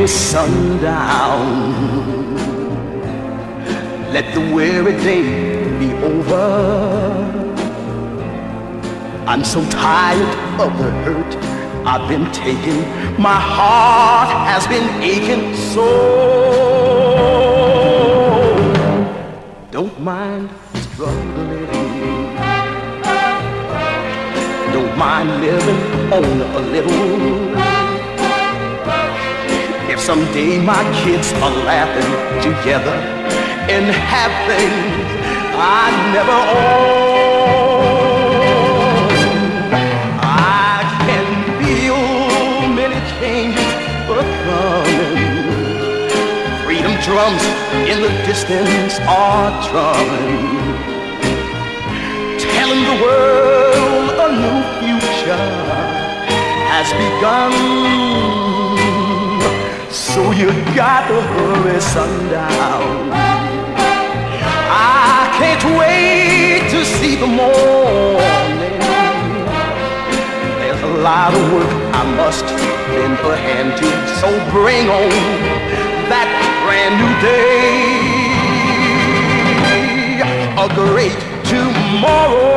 sundown. Let the weary day be over. I'm so tired of the hurt I've been taking. My heart has been aching so. Don't mind struggling. Don't mind living on a little. If someday my kids are laughing together and have things I never owned, I can feel many changes coming. Freedom drums in the distance are drumming, telling the world a new future has begun. So you gotta hurry, sundown. I can't wait to see the morning. There's a lot of work I must lend a hand to, so bring on that brand new day, a great tomorrow.